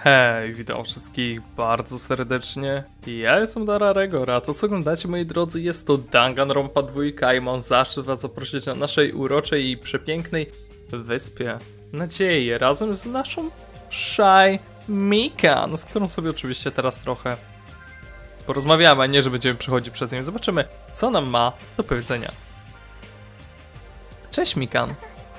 Hej, witam wszystkich bardzo serdecznie. Ja jestem Dararego, a to co oglądacie, moi drodzy, jest to Danganronpa 2 i mam zaszczyt was zaprosić na naszej uroczej i przepięknej wyspie nadziei razem z naszą Shy Mikan, z którą sobie oczywiście teraz trochę porozmawiamy, a nie, że będziemy przechodzić przez nią. Zobaczymy, co nam ma do powiedzenia. Cześć Mikan.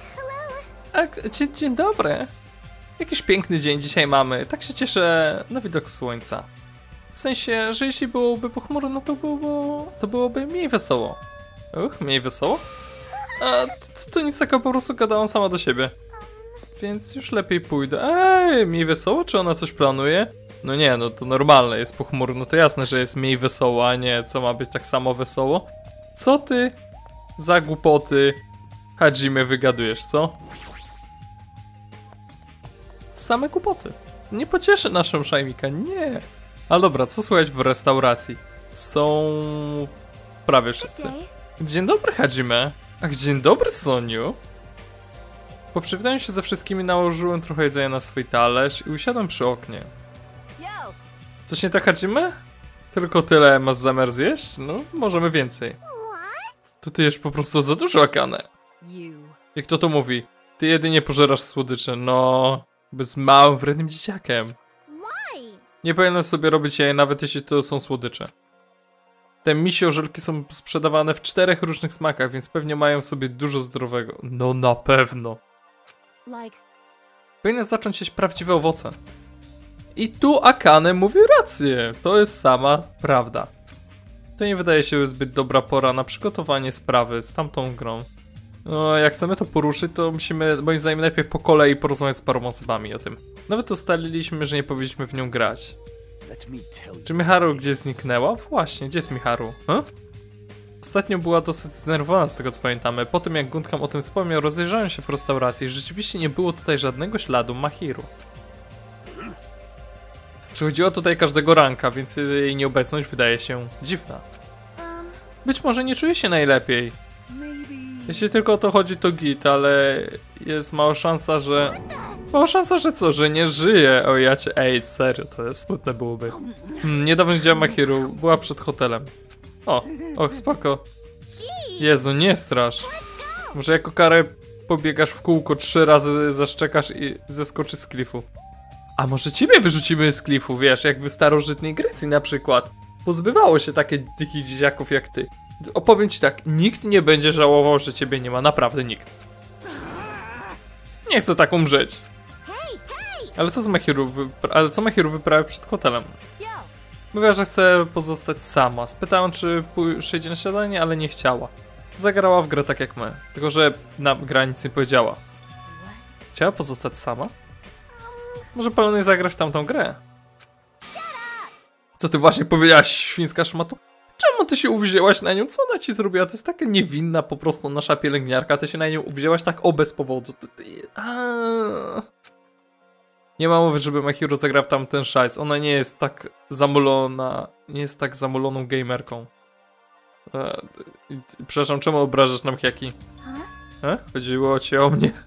Dzień dobry. Jakiś piękny dzień dzisiaj mamy, tak się cieszę na widok słońca. W sensie, że jeśli byłoby pochmurno, to byłoby mniej wesoło. Mniej wesoło? A to nic takiego, po prostu gadałam sama do siebie. Więc już lepiej pójdę. Mniej wesoło? Czy ona coś planuje? No nie, no to normalne, jest pochmurno, to jasne, że jest mniej wesoło, a nie co ma być tak samo wesoło. Co ty za głupoty, Hajime, wygadujesz, co? Same kłopoty. Nie pocieszy naszą Szajmika, nie. Ale dobra, co słychać w restauracji? Są prawie wszyscy. Dzień dobry, Hajime. Ach, dzień dobry, Soniu. Po przywitaniu się ze wszystkimi nałożyłem trochę jedzenia na swój talerz i usiadłem przy oknie. Coś nie tak, Hajime? Tylko tyle masz zamiar zjeść? No, możemy więcej. To ty jesz po prostu za dużo, Akane. Jak kto to mówi? Ty jedynie pożerasz słodycze, no... Bez małym, wrednym dzieciakiem. Nie powinienem sobie robić jaja, nawet jeśli to są słodycze. Te misie orzelki są sprzedawane w 4 różnych smakach, więc pewnie mają w sobie dużo zdrowego. No na pewno. Powinien zacząć jeść prawdziwe owoce. I tu Akane mówi rację. To jest sama prawda. To nie wydaje się zbyt dobra pora na przygotowanie sprawy z tamtą grą. No, jak chcemy to poruszyć, to musimy, moim zdaniem, najpierw po kolei porozmawiać z paroma osobami o tym. Nawet ustaliliśmy, że nie powinniśmy w nią grać. Czy Miharu gdzieś zniknęła? Właśnie, gdzie jest Miharu? Ostatnio była dosyć zdenerwowana, z tego co pamiętamy. Po tym jak Gundham o tym wspomniał, rozejrzałem się po restauracji i rzeczywiście nie było tutaj żadnego śladu Mahiru. Przychodziła tutaj każdego ranka, więc jej nieobecność wydaje się dziwna. Być może nie czuje się najlepiej. Jeśli tylko o to chodzi, to git, ale jest mała szansa, że... Mała szansa, że co? Że nie żyje. O ja cię... Ej, serio, to jest smutne byłoby. Niedawno widziałem Mahiru, była przed hotelem. Och, spoko. Jezu, nie strasz. Może jako karę pobiegasz w kółko 3 razy, zaszczekasz i zeskoczysz z klifu. A może ciebie wyrzucimy z klifu, wiesz, jak w starożytnej Grecji na przykład. Pozbywało się takie dzikich dzieciaków jak ty. Opowiem ci tak, nikt nie będzie żałował, że ciebie nie ma, naprawdę nikt. Nie chcę tak umrzeć. Ale co Mahiru wyprawia przed hotelem? Mówiła, że chce pozostać sama. Spytałem, czy przyjdzie na śniadanie, ale nie chciała. Zagrała w grę tak jak my, tylko że na gra nic nie powiedziała. Chciała pozostać sama? Może planuję zagrać w tamtą grę? Co ty właśnie powiedziałaś, świńska szmatu? Czemu ty się uwzięłaś na nią? Co ona ci zrobiła? To jest taka niewinna po prostu nasza pielęgniarka. Ty się na nią uwzięłaś tak bez powodu. Nie ma mowy, żeby Mahiru zagrał w tamten szajs. Ona nie jest tak zamulona. Nie jest tak zamuloną gamerką. Przepraszam, czemu obrażasz nam Hiaki? Chodziło ci o mnie.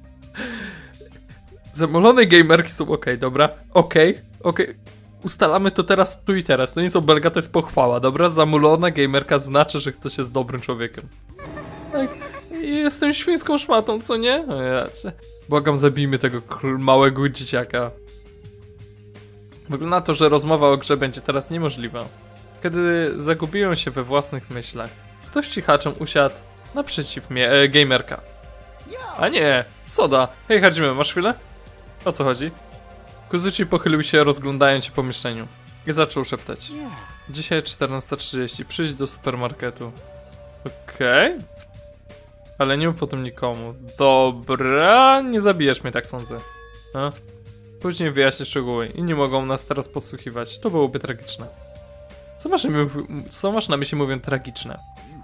Zamulone gamerki są okej, dobra? Okej. Ustalamy to teraz, tu i teraz. To nie jest obelga, to jest pochwała, dobra? Zamulona gamerka znaczy, że ktoś jest dobrym człowiekiem. Tak, jestem świńską szmatą, co nie? Błagam, zabijmy tego małego dzieciaka. Wygląda na to, że rozmowa o grze będzie teraz niemożliwa. Kiedy zagubiłem się we własnych myślach, ktoś cichaczem usiadł naprzeciw mnie, gamerka. A nie, Soda. Hej, Hajime, masz chwilę? O co chodzi? Kuzuchi pochylił się, rozglądając się po mieszkaniu i zaczął szeptać. Dzisiaj 14:30, przyjdź do supermarketu. Okej. Ale nie mów o tym nikomu. Dobra, nie zabijesz mnie, tak sądzę. Później wyjaśnię szczegóły. Inni mogą nas teraz podsłuchiwać. To byłoby tragiczne. Co masz na myśli, mówiąc tragiczne?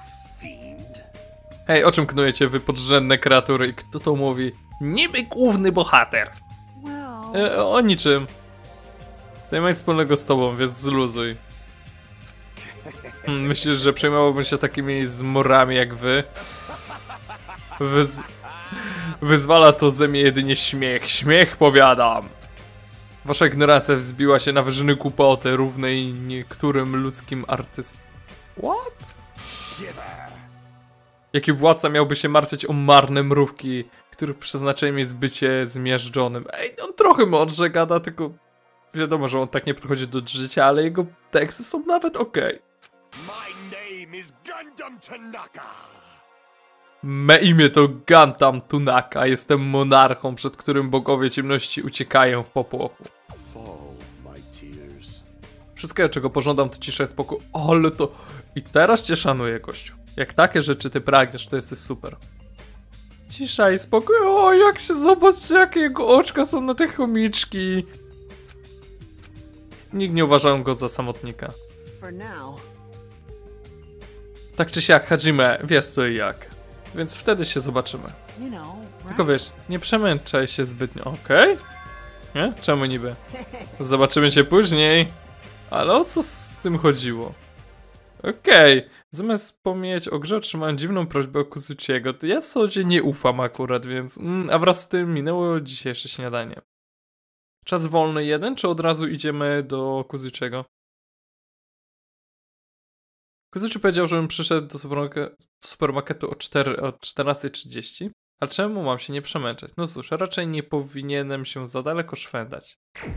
Hej, o czym knujecie wy podrzędne kreatury i kto to mówi? Niby główny bohater. O niczym. To nie ma nic wspólnego z tobą, więc zluzuj. Myślisz, że przejmowałbym się takimi zmorami jak wy? Wyzwala to ze mnie jedynie śmiech. Śmiech, powiadam. Wasza ignorancja wzbiła się na wyżyny głupoty równej niektórym ludzkim artystom. What? Jaki władca miałby się martwić o marne mrówki, których przeznaczeniem jest bycie zmiażdżonym? Ej, on trochę mądrze gada, tylko wiadomo, że on tak nie podchodzi do życia, ale jego teksty są nawet okej. Me imię to Gantam Tunaka, jestem monarchą, przed którym bogowie ciemności uciekają w popłochu. Wszystko, czego pożądam, to cisza i spokój. Ale to... I teraz cię szanuję, gościu. Jak takie rzeczy ty pragniesz, to jesteś super. Cisza i spokój. O, jak się zobaczcie, jakie jego oczka są na te chomiczki. Nikt nie uważał go za samotnika. Tak czy siak, Hajime, wiesz co i jak. Więc wtedy się zobaczymy. Tylko wiesz, nie przemęczaj się zbytnio, okej? Nie? Czemu niby? Zobaczymy się później. Ale o co z tym chodziło? Okej. Zamiast wspomnieć o grze, otrzymałem dziwną prośbę o Kuzuchiego. To ja Sodzie nie ufam akurat, więc... a wraz z tym minęło dzisiejsze śniadanie. Czas wolny jeden, czy od razu idziemy do Kuzuchiego? Kuzuchi powiedział, żebym przyszedł do supermarketu o 14:30. A czemu mam się nie przemęczać? No cóż, raczej nie powinienem się za daleko szwendać.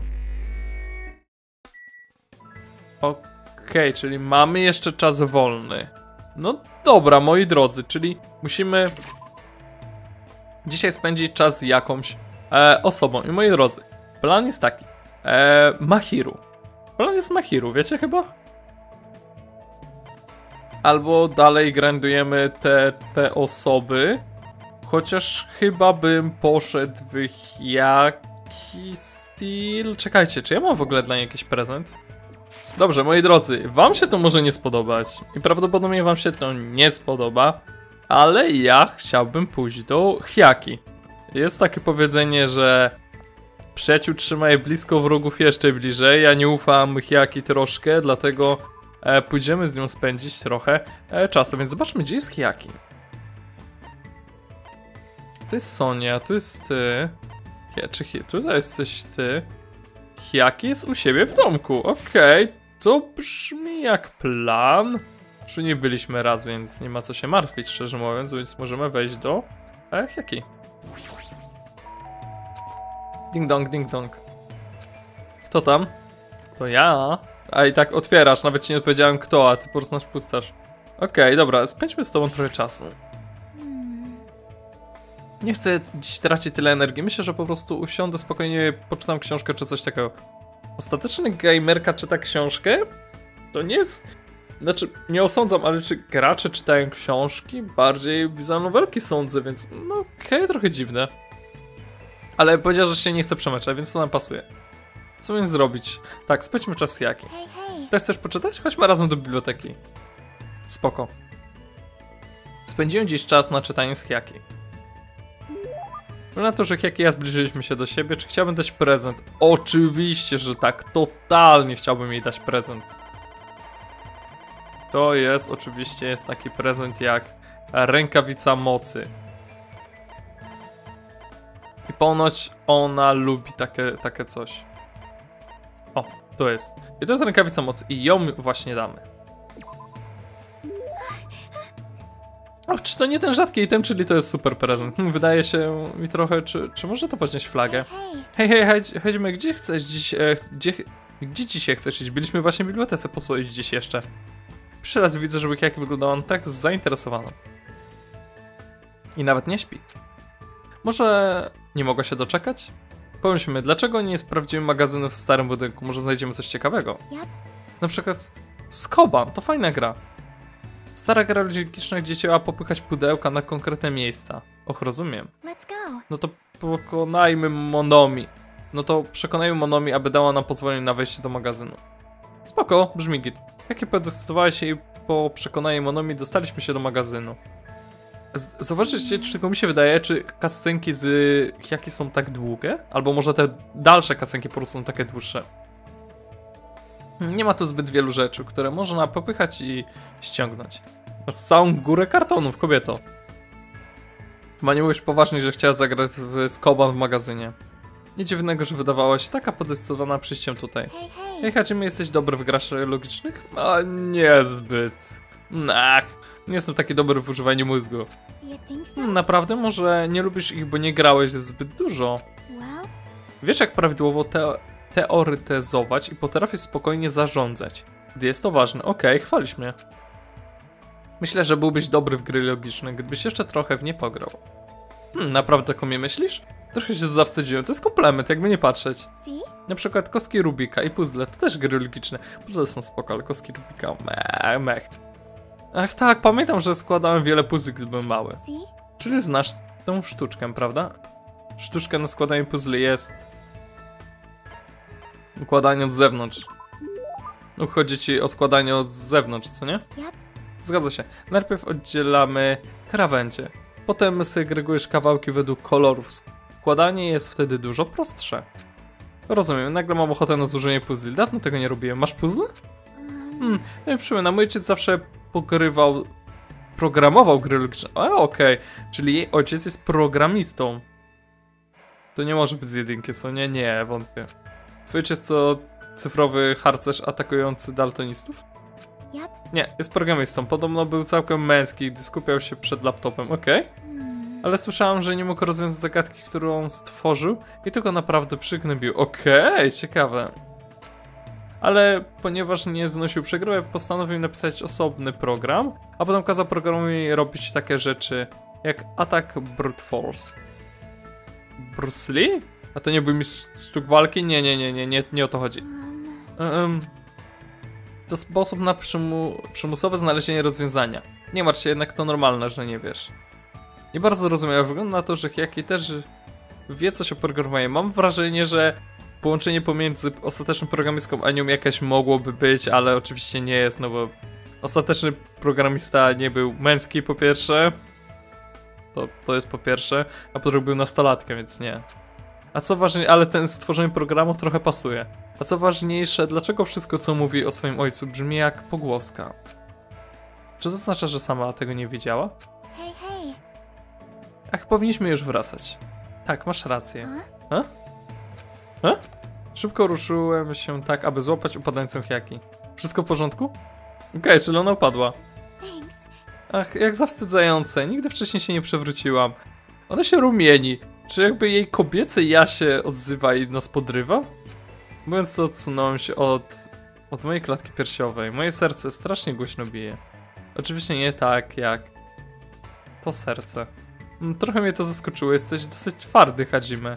Okej, czyli mamy jeszcze czas wolny. No dobra, moi drodzy, czyli musimy dzisiaj spędzić czas z jakąś osobą. I moi drodzy, plan jest taki. Mahiru. Plan jest Mahiru, wiecie chyba? Albo dalej grindujemy te osoby. Chociaż chyba bym poszedł w jaki styl... Czekajcie, czy ja mam w ogóle dla niej jakiś prezent? Dobrze, moi drodzy, wam się to może nie spodobać. I prawdopodobnie wam się to nie spodoba. Ale ja chciałbym pójść do Hyaki. Jest takie powiedzenie, że... Przyjaciół trzymaj blisko, wrogów jeszcze bliżej. Ja nie ufam Hyaki troszkę, dlatego... pójdziemy z nią spędzić trochę czasu, więc zobaczmy, gdzie jest Hyaki. To jest Sonia, tu jest ty. Tutaj jesteś ty. Hyaki jest u siebie w domku. Okej, to brzmi jak plan. Już nie byliśmy raz, więc nie ma co się martwić, szczerze mówiąc, więc możemy wejść do Hyaki. Ding dong, ding dong. Kto tam? To ja. A i tak otwierasz, nawet ci nie odpowiedziałem kto, a ty po prostu nas pustasz. Okej, dobra, spędźmy z tobą trochę czasu. Nie chcę dziś tracić tyle energii, myślę, że po prostu usiądę spokojnie, poczytam książkę czy coś takiego. Ostateczny gamerka czyta książkę? To nie jest... Znaczy, nie osądzam, ale czy gracze czytają książki? Bardziej wizualnowelki sądzę, więc no okej, trochę dziwne. Ale powiedziała, że się nie chce przemęczać, więc to nam pasuje. Co więc zrobić? Tak, spędźmy czas z Hyaki. Też chcesz poczytać? Chodźmy razem do biblioteki. Spoko. Spędziłem dziś czas na czytanie z Hyaki. Na to, że Hyaki i ja zbliżyliśmy się do siebie, czy chciałbym dać prezent? Oczywiście, że tak. Totalnie chciałbym jej dać prezent. To jest, oczywiście, jest taki prezent jak rękawica mocy. I ponoć ona lubi takie coś. O, to jest. I to jest rękawica mocy i ją właśnie damy. O, czy to nie ten rzadki item, czyli to jest super prezent? Wydaje się mi trochę, czy może to podnieść flagę? Hej, chodźmy, gdzie chcesz dziś, gdzie dzisiaj chcesz iść? Byliśmy właśnie w bibliotece, po co iść dziś jeszcze? Pierwszy raz widzę, żeby Hyaki wyglądała tak zainteresowana. I nawet nie śpi. Może nie mogła się doczekać? Pomyślmy, dlaczego nie sprawdzimy magazynów w starym budynku? Może znajdziemy coś ciekawego? Na przykład Skoban, to fajna gra. Stara gra logiczna, gdzie trzeba popychać pudełka na konkretne miejsca. Och, rozumiem. No to pokonajmy Monomi. No to przekonajmy Monomi, aby dała nam pozwolenie na wejście do magazynu. Spoko, brzmi git. Jakie podestawałeś i po przekonaniu Monomi dostaliśmy się do magazynu. Zauważycie, czy tylko mi się wydaje, czy cutscenki z Hyaki są tak długie? Albo może te dalsze cutscenki po prostu są takie dłuższe. Nie ma tu zbyt wielu rzeczy, które można popychać i ściągnąć. Masz całą górę kartonów, kobieto. Chyba nie mówisz poważnie, że chciała zagrać w Skoban w magazynie. Nic dziwnego, że wydawała się taka podekscytowana przyjściem tutaj. Hej Hajime, jesteś dobry w grach logicznych? A niezbyt. Ach, nie jestem taki dobry w używaniu mózgu. Naprawdę? Może nie lubisz ich, bo nie grałeś zbyt dużo? Wiesz, jak prawidłowo teoretyzować i potrafisz spokojnie zarządzać. Gdy jest to ważne. Okej, chwalisz mnie. Myślę, że byłbyś dobry w gry logiczne, gdybyś jeszcze trochę w nie pograł. Naprawdę tak o mnie myślisz? Trochę się zawstydziłem, to jest komplement, jakby nie patrzeć. Na przykład kostki Rubika i puzzle, to też gry logiczne. Puzzle są spoko, ale kostki Rubika, mech. Ach tak, pamiętam, że składałem wiele puzli, gdy byłem mały. Czyli znasz tą sztuczkę, prawda? Sztuczka na składanie puzli jest... układanie od zewnątrz. Chodzi ci o składanie od zewnątrz, co nie? Zgadza się. Najpierw oddzielamy krawędzie. Potem segregujesz kawałki według kolorów. Składanie jest wtedy dużo prostsze. Rozumiem, nagle mam ochotę na złożenie puzli. Dawno tego nie robiłem. Masz puzzle? Przypomnę, mój ojciec zawsze programował gry logiczne. Okej. Czyli jej ojciec jest programistą. To nie może być z jedynki, co nie? Nie, wątpię. Twój ojciec to cyfrowy harcerz atakujący daltonistów? Nie, jest programistą. Podobno był całkiem męski, gdy skupiał się przed laptopem, okej. Ale słyszałam, że nie mógł rozwiązać zagadki, którą stworzył i tylko naprawdę przygnębił. Okej, ciekawe. Ale ponieważ nie znosił przegry, postanowił napisać osobny program, a potem kazał programowi robić takie rzeczy jak atak brute force. Bruce Lee? A to nie był mistrz sztuk walki? Nie o to chodzi. To sposób na przymusowe znalezienie rozwiązania. Nie martw się, jednak to normalne, że nie wiesz. Nie bardzo rozumiem, jak wygląda na to, że Hyaki też wie coś o programowaniu. Mam wrażenie, że połączenie pomiędzy ostateczną programistką a nią jakaś mogłoby być, ale oczywiście nie jest, no bo ostateczny programista nie był męski po pierwsze. To jest po pierwsze, a po drugie był nastolatkiem, więc nie. A co ważniejsze, ale ten stworzenie programu trochę pasuje. A co ważniejsze, dlaczego wszystko, co mówi o swoim ojcu, brzmi jak pogłoska? Czy to oznacza, że sama tego nie wiedziała? Ach, powinniśmy już wracać. Tak, masz rację. Szybko ruszyłem się tak, aby złapać upadającą Hyaki. Wszystko w porządku? Okej, czyli ona upadła. Ach, jak zawstydzające. Nigdy wcześniej się nie przewróciłam. Ona się rumieni. Czy jakby jej kobiece ja się odzywa i nas podrywa? Mówiąc to, odsunąłem się od mojej klatki piersiowej. Moje serce strasznie głośno bije. Oczywiście nie tak jak to serce. Trochę mnie to zaskoczyło. Jesteś dosyć twardy, Hajime.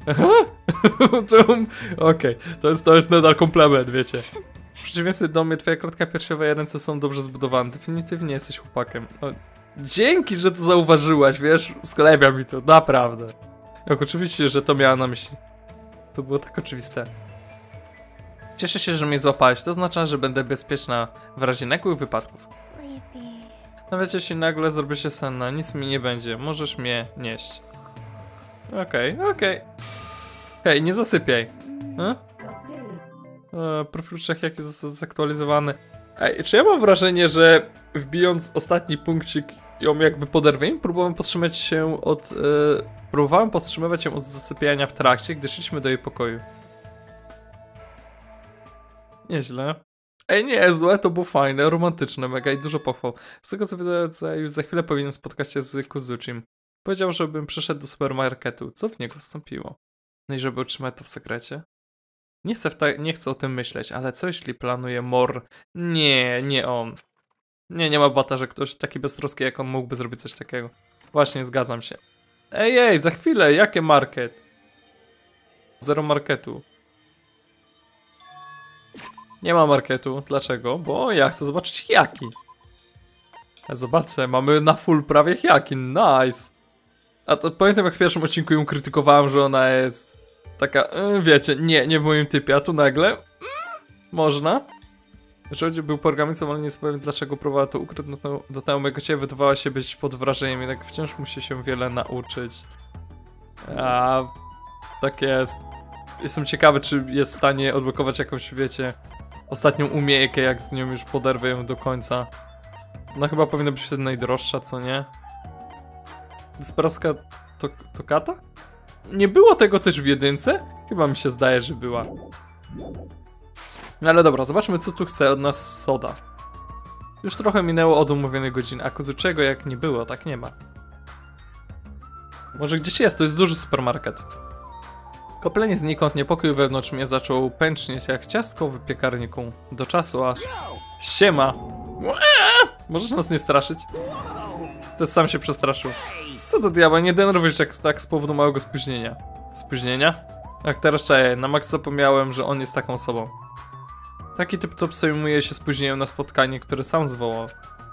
Okej, to jest nadal komplement, wiecie. W przeciwieństwie do mnie, twoja klatka piersiowa i ręce są dobrze zbudowane. Definitywnie jesteś chłopakiem. Dzięki, że to zauważyłaś, wiesz? Sklebia mi to, naprawdę. Jak oczywiście, że to miała na myśli. To było tak oczywiste. Cieszę się, że mnie złapałeś. To oznacza, że będę bezpieczna w razie nagłych wypadków. Nawet jeśli nagle zrobię się senna, nic mi nie będzie. Możesz mnie nieść. Okej. Hej, nie zasypiaj. Profil jak jest zaktualizowany. Ej, czy ja mam wrażenie, że wbijąc ostatni punkcik ją jakby poderwę? Próbowałem podtrzymywać ją od zasypiania w trakcie, gdy szliśmy do jej pokoju. Nieźle. Ej, nie, złe, to było fajne, romantyczne, mega i dużo pochwał. Z tego co widzę, już za chwilę powinien spotkać się z Kuzuchim. Powiedział, żebym przyszedł do supermarketu, co w niego wstąpiło. No i żeby utrzymać to w sekrecie? Nie chcę o tym myśleć, ale co jeśli planuje Nie on. Nie ma bata, że ktoś taki beztroski jak on mógłby zrobić coś takiego. Właśnie, zgadzam się. Ej, za chwilę, jakie market? Zero marketu. Nie ma marketu. Dlaczego? Bo ja chcę zobaczyć Hyaki. Zobaczę, mamy na full prawie Hyaki. Nice. A to pamiętam, jak w pierwszym odcinku ją krytykowałem, że ona jest taka, wiecie, nie w moim typie, a tu nagle można. Znaczy, był programistą, ale nie powiem, dlaczego próbowała to ukryć do tego mojego ciebie, wydawała się być pod wrażeniem, jednak wciąż musi się wiele nauczyć. A tak jest. Jestem ciekawy, czy jest w stanie odblokować jakąś, wiecie, ostatnią umiejętność, jak z nią już poderwę ją do końca. No chyba powinna być wtedy najdroższa, co nie? Desperaska to kata? Nie było tego też w jedynce? Chyba mi się zdaje, że była. No ale dobra, zobaczmy co tu chce od nas Soda. Już trochę minęło od umówionej godziny, a Kozuchiego jak nie było, tak nie ma. Może gdzieś jest, to jest duży supermarket. Koplenie znikąd, niepokój wewnątrz mnie zaczął pęcznieć jak ciastko w piekarniku. Do czasu aż... Siema! Możesz nas nie straszyć? To sam się przestraszył. Co do diabła, nie denerwuj się tak z powodu małego spóźnienia. Spóźnienia? Jak teraz czaję, na maksa zapomniałem, że on jest taką osobą. Taki typ, co przejmuje się spóźnieniem na spotkanie, które sam zwołał.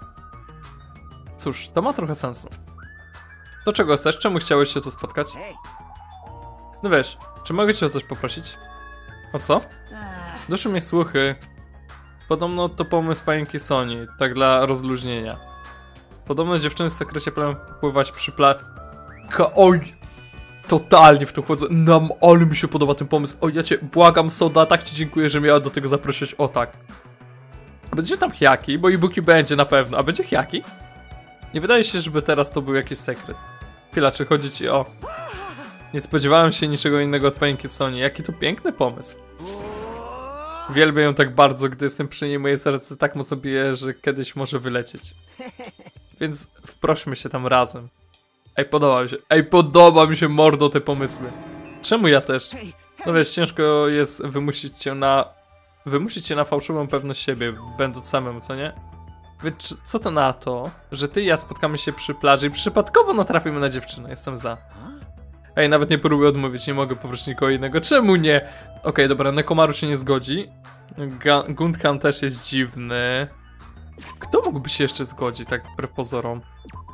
Cóż, to ma trochę sensu. To czego chcesz? Czemu chciałeś się tu spotkać? No wiesz, czy mogę cię o coś poprosić? O co? Doszły mnie słuchy. Podobno to pomysł panienki Soni, tak dla rozluźnienia. Podobno dziewczyny w sekrecie planują pływać przy Oj! Totalnie w to wchodzę. Ale mi się podoba ten pomysł. O, ja cię błagam, Soda, tak ci dziękuję, że miała do tego zaprosić. O tak. Będzie tam Hyaki, bo e-booki będzie na pewno. A będzie Hyaki? Nie wydaje się, żeby teraz to był jakiś sekret. Chwila, czy chodzi ci o... Nie spodziewałem się niczego innego od panienki Soni. Jaki to piękny pomysł. Uwielbiam ją tak bardzo, gdy jestem przy niej, moje serce tak mocno bije, że kiedyś może wylecieć. Więc wprośmy się tam razem. Ej, podoba mi się. Ej, podoba mi się, mordo, te pomysły. Czemu ja też? No wiesz, ciężko jest wymusić cię na fałszywą pewność siebie, będąc samemu, co nie? Więc co to na to, że ty i ja spotkamy się przy plaży i przypadkowo natrafimy na dziewczynę? Jestem za. Ej, nawet nie próbuję odmówić, nie mogę poprosić nikogo innego. Czemu nie? Okej, dobra, Nekomaru się nie zgodzi. Gundham też jest dziwny. Kto mógłby się jeszcze zgodzić, tak wbrew pozorom?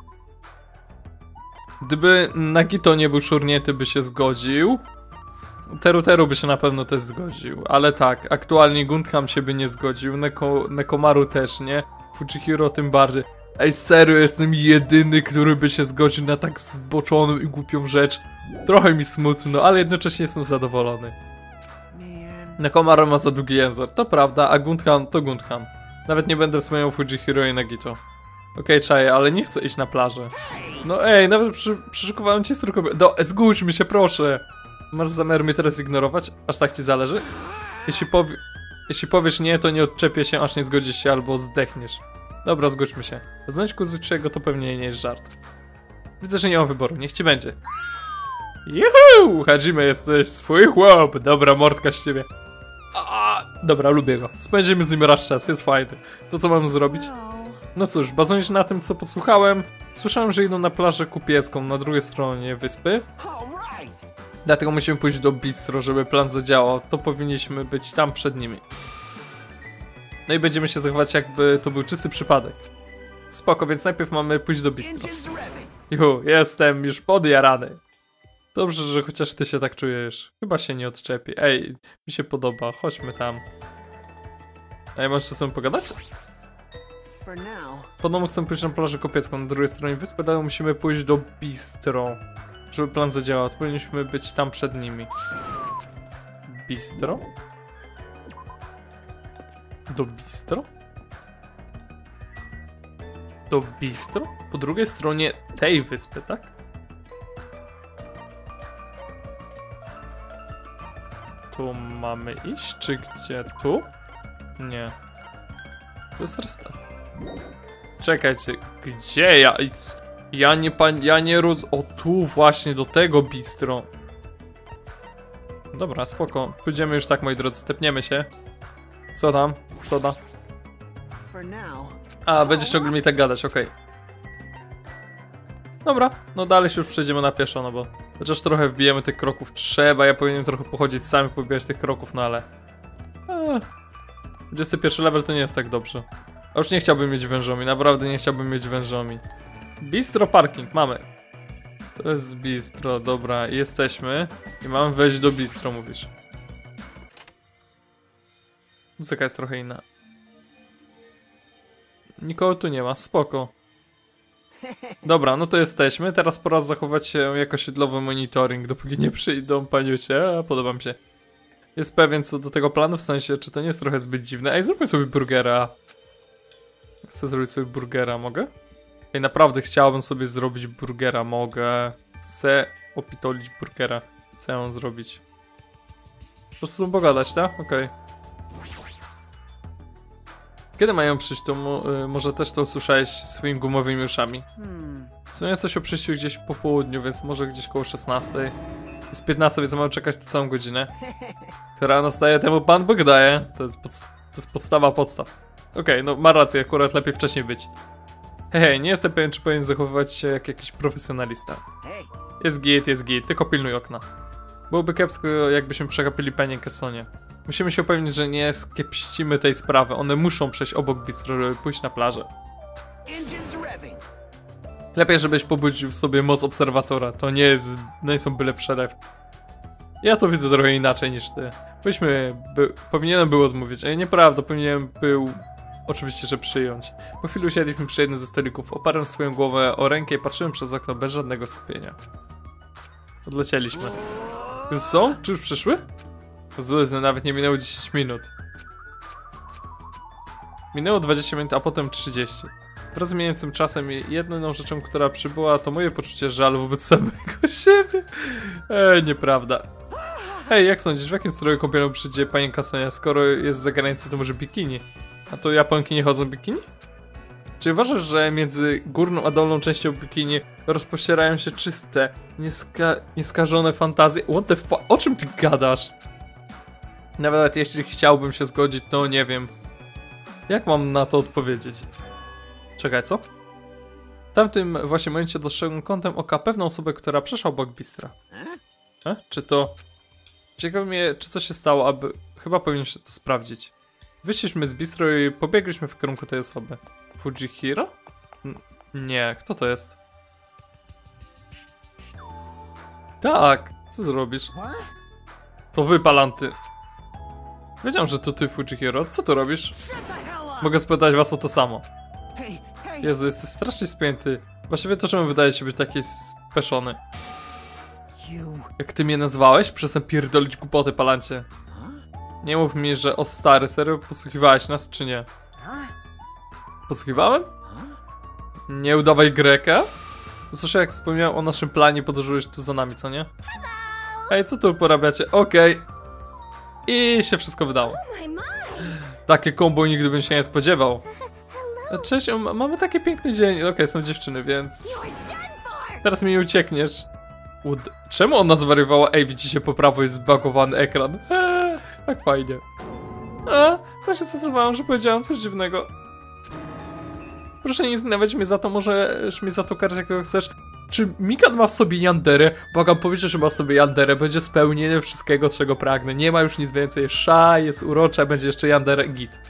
Gdyby Nagito nie był szurnięty, by się zgodził. Teru by się na pewno też zgodził. Ale tak, aktualnie Gundham się by nie zgodził. Nekomaru też nie. Fujihiro tym bardziej. Ej, serio, jestem jedyny, który by się zgodził na tak zboczoną i głupią rzecz. Trochę mi smutno, ale jednocześnie jestem zadowolony. Nekomaru ma za długi język, to prawda, a Gundham to Gundham. Nawet nie będę wspomniał Fujihiro i Nagito. Okej, czaję, ale nie chcę iść na plażę. No ej, nawet przyszykowałem cię strój. Zgódźmy się, proszę. Masz zamiar mnie teraz ignorować? Aż tak ci zależy? Jeśli powiesz nie, to nie odczepię się, aż nie zgodzisz się albo zdechniesz. Dobra, zgódźmy się. Znać Kozuchiego to pewnie nie jest żart. Widzę, że nie mam wyboru, niech ci będzie. Juhu! Hajime, jesteś swój chłop. Dobra, mordka z ciebie. Dobra, lubię go. Spędzimy z nim raz czas, jest fajny. To co mam zrobić? No cóż, bazując na tym, co podsłuchałem, słyszałem, że idą na plażę kupiecką na drugiej stronie wyspy. Dlatego musimy pójść do bistro, żeby plan zadziałał. To powinniśmy być tam przed nimi. No i będziemy się zachować, jakby to był czysty przypadek. Spoko, więc najpierw mamy pójść do bistro. Jestem już podjarany. Dobrze, że chociaż ty się tak czujesz. Chyba się nie odczepi. Ej, mi się podoba, chodźmy tam. Ej, masz czasem pogadać? Podobno chcę pójść na plażę kopiecką na drugiej stronie wyspy, dlatego musimy pójść do bistro. Żeby plan zadziałał, to powinniśmy być tam przed nimi. Bistro? Do bistro? Do bistro? Po drugiej stronie tej wyspy, tak? Tu mamy iść, czy gdzie? Tu? Nie. To jest restauracja. Czekajcie, gdzie ja? Ja nie O, tu właśnie, do tego bistro. Dobra, spoko. Pójdziemy już tak, moi drodzy, stepniemy się. Co tam? Soda. A, będziesz ciągle mi tak gadać, okej. Dobra, no dalej się już przejdziemy na pieszo, no bo chociaż trochę wbijemy tych kroków. Ja powinienem trochę pochodzić sami, pobijać tych kroków, no ale... 21 level to nie jest tak dobrze. A już nie chciałbym mieć wężomi, naprawdę nie chciałbym mieć wężomi. Bistro parking, mamy. To jest bistro, dobra, jesteśmy. I mamy wejść do bistro, mówisz. Muzyka jest trochę inna. Nikogo tu nie ma, spoko. Dobra, no to jesteśmy. Teraz pora zachować się jako osiedlowy monitoring, dopóki nie przyjdą paniusie. Podoba mi się. Jest pewien co do tego planu, w sensie, czy to nie jest trochę zbyt dziwne. Ej, zróbmy sobie burgera. Chcę zrobić sobie burgera, mogę? Ej, naprawdę chciałbym sobie zrobić burgera, mogę. Chcę opitolić burgera. Co ja mam zrobić? Po prostu pogadać, tak? Okej. Kiedy mają przyjść, to może też to usłyszałeś swoimi gumowymi uszami. W sumie coś o przyjściu gdzieś po południu, więc może gdzieś koło 16. Jest 15, więc mamy czekać tu całą godzinę. Która nastaje temu Pan Bóg daje. To jest podstawa podstaw. Okej, no ma rację, akurat lepiej wcześniej być. Hej, nie jestem pewien, czy powinien zachowywać się jak jakiś profesjonalista. Jest git, tylko pilnuj okna. Byłoby kiepsko, jakbyśmy przegapili panienkę Sonię. Musimy się upewnić, że nie skiepścimy tej sprawy. One muszą przejść obok bistro, żeby pójść na plażę. Lepiej, żebyś pobudził w sobie moc obserwatora. To nie są byle przelewki. Ja to widzę trochę inaczej niż ty. Powinienem był odmówić, ale nieprawda, powinienem był oczywiście, że przyjąć. Po chwili usiedliśmy przy jednym ze stolików, oparłem swoją głowę o rękę i patrzyłem przez okno bez żadnego skupienia. Odlecieliśmy. Już są? Czy już przyszły? Zluzny, nawet nie minęło 10 minut. Minęło 20 minut, a potem 30. Wraz z mijającym czasem jedyną rzeczą, która przybyła, to moje poczucie żalu wobec samego siebie. Nieprawda. Hej, jak sądzisz, w jakim stroju kąpielą przyjdzie panienka Sonia? Skoro jest z zagranicy, to może bikini? A to Japonki nie chodzą w bikini? Czy uważasz, że między górną a dolną częścią bikini rozpościerają się czyste, nieskażone fantazje? What the fuck? O czym ty gadasz? Nawet jeśli chciałbym się zgodzić, to nie wiem. Jak mam na to odpowiedzieć? Czekaj, co? W tamtym właśnie momencie dostrzegłem kątem oka pewną osobę, która przeszła obok bistra. Czy to... Ciekawe mnie, czy coś się stało, aby... Chyba powinien się to sprawdzić. Wyszliśmy z bistro i pobiegliśmy w kierunku tej osoby. Fujihiro? Nie, kto to jest? Tak, co ty robisz? To wy, Palanty. Wiedziałem, że to ty, Fujihiro. Co tu robisz? Mogę spytać was o to samo. Jezu, jesteś strasznie spięty. Właściwie to czemu wydaje się być taki speszony? Jak ty mnie nazwałeś? Przestań pierdolić głupoty, Palancie. Nie mów mi, że o stary, serio posłuchiwałeś nas, czy nie? Podsłuchiwałem? Nie udawaj Greka? Słyszę, jak wspomniałem o naszym planie, podróżujesz tu za nami, co nie? Ej, co tu porabiacie? Okej. I się wszystko wydało. Takie kombo nigdy bym się nie spodziewał. Cześć, mamy taki piękny dzień. Okej, są dziewczyny, więc... Teraz mi uciekniesz. Czemu ona zwariowała? Ej, widzicie, po prawo jest zbagowany ekran. Tak fajnie. To się zastanawiałam, że powiedziałam coś dziwnego. Proszę nie zniewać mnie za to, możesz mnie za to karać, jak chcesz. Czy Mikan ma w sobie yanderę? Błagam, powiedzcie, że ma w sobie yanderę. Będzie spełnienie wszystkiego, czego pragnę. Nie ma już nic więcej. Sza, jest urocza, będzie jeszcze yanderę, git.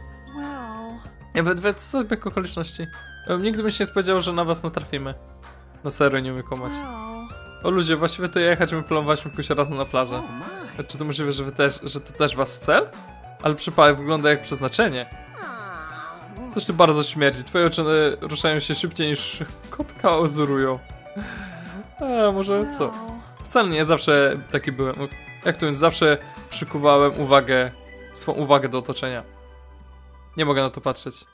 Co za zbieg okoliczności? Nigdy bym się nie spodziewał, że na was natrafimy. Na serio, nie umiem kłamać. O ludzie, właściwie to jechać, my planowaliśmy pójść razem na plażę. Czy to możliwe, że to też was cel? Ale przypadek wygląda jak przeznaczenie. Coś tu bardzo śmierdzi. Twoje oczy ruszają się szybciej niż kotka ozurują. Może co? Wcale nie zawsze taki byłem. Jak to więc zawsze przykuwałem swą uwagę do otoczenia. Nie mogę na to patrzeć.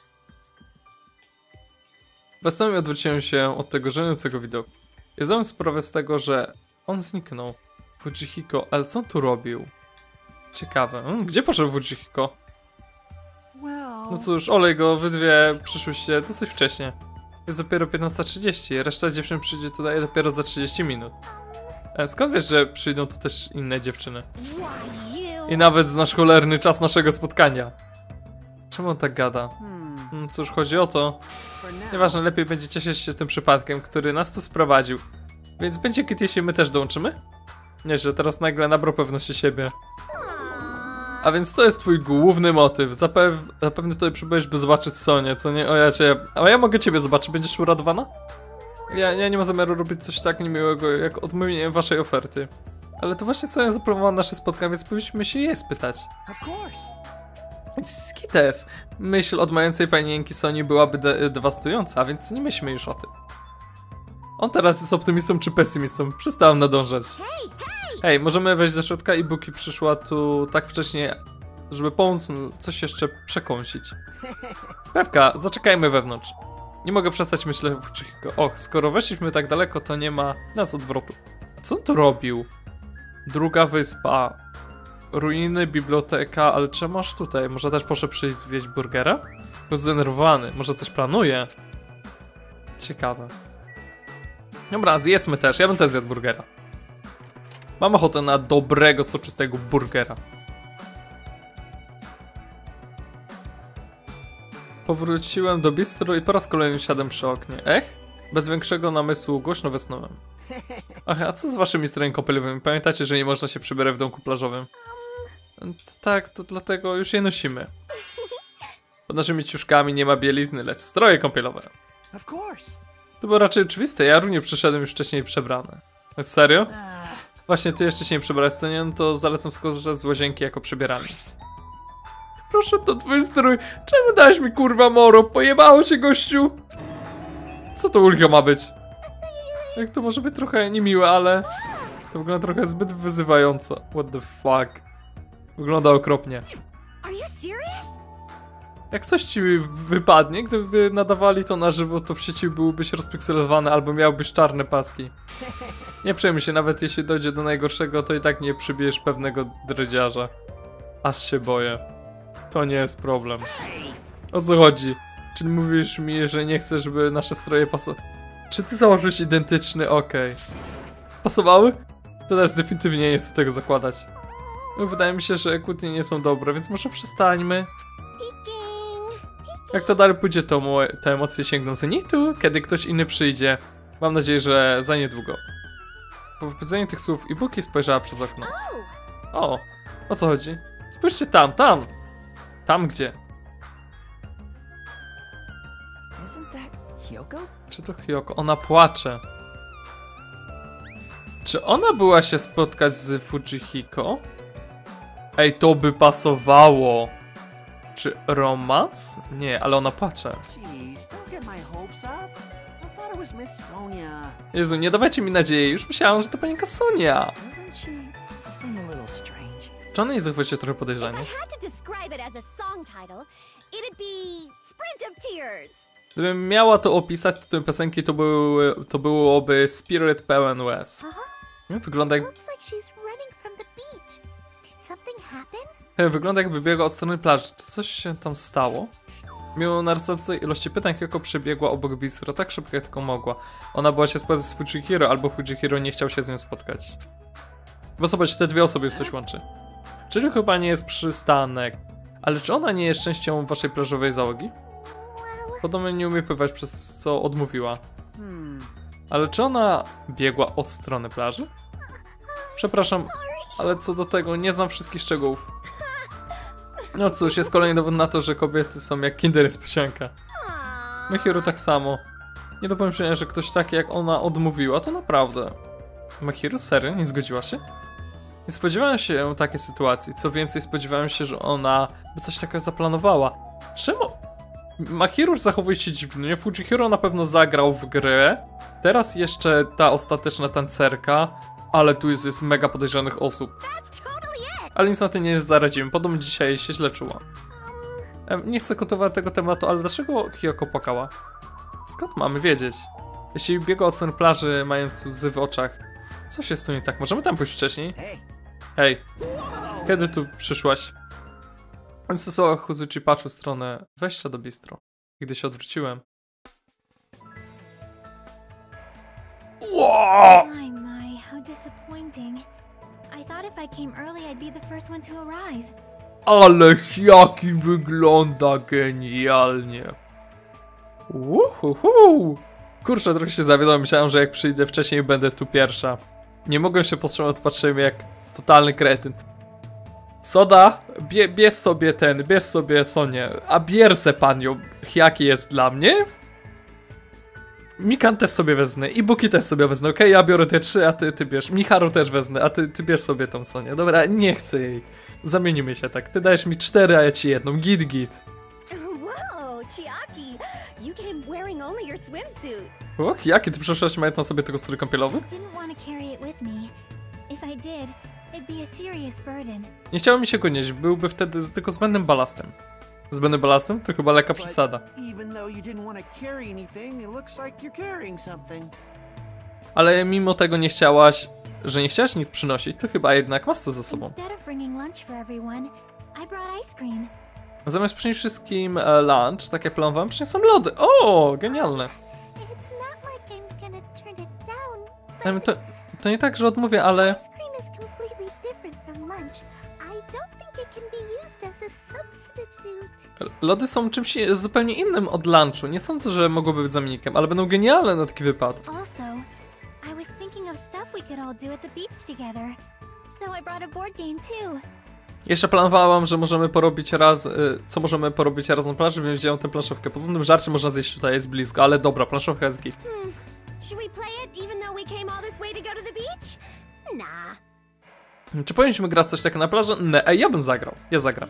Bezdomnie odwróciłem się od tego żenującego widoku. Ja zdałem sprawę z tego, że on zniknął. Fujihiko, ale co on tu robił? Ciekawe. Gdzie poszedł Fujihiko? No cóż, olej go, wy dwie przyszłyście dosyć wcześnie. Jest dopiero 15:30, reszta dziewczyn przyjdzie tutaj dopiero za 30 minut. Skąd wiesz, że przyjdą tu też inne dziewczyny? I nawet znasz cholerny czas naszego spotkania. Czemu on tak gada? Cóż, chodzi o to. Nieważne, lepiej będzie cieszyć się tym przypadkiem, który nas tu sprowadził. Więc będzie kit, jeśli my też dołączymy? Nie, że teraz nagle nabrał pewności siebie. A więc to jest twój główny motyw. Zapewne tutaj przybyłeś, by zobaczyć Sonię, co nie? A ja mogę ciebie zobaczyć, będziesz uradowana? Ja nie mam zamiaru robić coś tak niemiłego, jak odmówienie waszej oferty. Ale to właśnie Sonia zaplanowała nasze spotkanie, więc powinniśmy się jej spytać. Więc skites. Myśl od mającej panienki Soni byłaby dewastująca, a więc nie myślmy już o tym. On teraz jest optymistą czy pesymistą? Przestałem nadążać. Hej, możemy wejść do środka i Buki przyszła tu tak wcześnie, żeby pomóc mu coś jeszcze przekąsić. Pewka, zaczekajmy wewnątrz. Nie mogę przestać myśleć w Fujichiko. Och, skoro weszliśmy tak daleko, to nie ma nas odwrotu. Co on tu robił? Druga wyspa. Ruiny, biblioteka, ale czemu masz tutaj? Może też proszę przyjść zjeść burgera? Był zdenerwowany, może coś planuje? Ciekawe. Dobra, zjedzmy też, ja bym też zjadł burgera. Mam ochotę na dobrego, soczystego burgera. Powróciłem do bistro i po raz kolejny siadłem przy oknie. Bez większego namysłu głośno westchnąłem. Ach, a co z waszymi strojami kąpielowymi? Pamiętacie, że nie można się przybierać w domku plażowym? Tak, to dlatego już je nosimy. Pod naszymi ciuszkami nie ma bielizny, lecz stroje kąpielowe. To było raczej oczywiste, ja również przyszedłem już wcześniej przebrany. Serio? Właśnie, ty jeszcze się nie przebrałeś, co nie? No to zalecam skorzystać z łazienki jako przebieralni. Proszę, to twój strój. Czemu dałeś mi kurwa moro? Pojebało cię, gościu? Co to ulga ma być? Jak to może być trochę niemiłe, ale to wygląda trochę zbyt wyzywająco. What the fuck? Wygląda okropnie. Jak coś ci wypadnie, gdyby nadawali to na żywo, to w sieci byłbyś rozpikselowany albo miałbyś czarne paski. Nie przejmuj się, nawet jeśli dojdzie do najgorszego, to i tak nie przybijesz pewnego dredziarza. Aż się boję. To nie jest problem. O co chodzi? Czyli mówisz mi, że nie chcesz, żeby nasze stroje pasowały? Czy ty założyłeś identyczny? Okej. Pasowały? To teraz definitywnie nie chcę tego zakładać. Wydaje mi się, że kłótnie nie są dobre, więc może przestańmy. Jak to dalej pójdzie, to te emocje sięgną zenitu, kiedy ktoś inny przyjdzie. Mam nadzieję, że za niedługo. Po wypowiedzeniu tych słów Ibuki spojrzała przez okno. O co chodzi? Spójrzcie tam! Tam gdzie? Czy to Hyoko? Ona płacze. Czy ona była się spotkać z Fujihiko? Ej, to by pasowało. Czy romans? Nie, ale ona płacze. Jezu, nie dawajcie mi nadziei. Już myślałam, że to panienka Sonia. Czy ona nie zachowuje się trochę podejrzanie? Gdybym miała to opisać tytułem piosenki, to byłoby Spirit pełen łez. Wygląda jak... Wygląda jakby biegła od strony plaży. Czy coś się tam stało? Mimo narastającej ilości pytań, Hyoko przebiegła obok bistro tak szybko, jak tylko mogła. Ona była się spotkać z Fujihiro, albo Fujihiro nie chciał się z nią spotkać. Bo zobacz, te dwie osoby już coś łączy. Czyli chyba nie jest przystanek. Ale czy ona nie jest częścią waszej plażowej załogi? Podobno nie umie pływać, przez co odmówiła. Ale czy ona biegła od strony plaży? Przepraszam, ale co do tego, nie znam wszystkich szczegółów. No cóż, jest kolejny dowód na to, że kobiety są jak Kinder niespodzianka. Mahiru tak samo. Nie do pomyślenia, że ktoś taki jak ona odmówiła, to naprawdę. Mahiru, serio? Nie zgodziła się? Nie spodziewałem się takiej sytuacji. Co więcej, spodziewałem się, że ona by coś takiego zaplanowała. Czemu? Mahiru zachowuje się dziwnie. Fujihiro na pewno zagrał w grę. Teraz jeszcze ta ostateczna tancerka. Ale tu jest mega podejrzanych osób. Ale nic na tym nie zaradzimy. Podobno dzisiaj się źle czuła. Nie chcę kontynuować tego tematu, ale dlaczego Hyoko płakała? Skąd mamy wiedzieć? Jeśli biegła od strony plaży, mając łzy w oczach. Co się z tu nie tak? Możemy tam pójść wcześniej? Hej, kiedy tu przyszłaś? On ze słowa Huzuchi patrzył w stronę wejścia do bistro. Gdy się odwróciłem. Wow! My, how disappointing. I thought if I came early, I'd be the first one to arrive. Ale jaki wygląda genialnie. Uhuhu. Kurczę, trochę się zawiodłem. Myślałem, że jak przyjdę wcześniej, będę tu pierwsza. Nie mogłem się powstrzymać, patrzyłem jak totalny kretyn. Soda, bierz sobie Sonię. A bierze panią, jaki jest dla mnie? Mikan też sobie wezmę, Ibuki też sobie wezmę, okej? Ja biorę te 3, a ty bierz. Miharu też wezmę, a ty bierz sobie tą Sonię. Dobra, nie chcę jej. Zamienimy się tak. Ty dajesz mi 4, a ja ci jedną. Git. Wow, Chiaki, you came wearing only your swimsuit. Och, jaki ty przyszłaś mając na sobie tego strój kąpielowy? Didn't want to carry it with me. If I did, it'd be a serious burden. Nie chciało mi się go nieść, byłby wtedy tylko zbędnym balastem. Z Benny Balastem? To chyba lekka przesada. Ale mimo tego nie chciałaś, że nie chciałaś nic przynosić, to chyba jednak masz to ze sobą. Zamiast przynieść wszystkim lunch, tak jak planowałem, przyniosą lody. O, genialne. To nie tak, że odmówię, ale... Lody są czymś zupełnie innym od lunchu. Nie sądzę, że mogłoby być zamiennikiem, ale będą genialne na taki wypad. Jeszcze planowałam, że możemy porobić co możemy porobić raz na plaży, więc wziąłem tę planszówkę. Poza tym żarcie można zjeść tutaj, jest blisko, ale dobra, planszówka jest gift. Czy powinniśmy grać coś takiego na plaży? Nie, ej, ja bym zagrał. Ja zagram.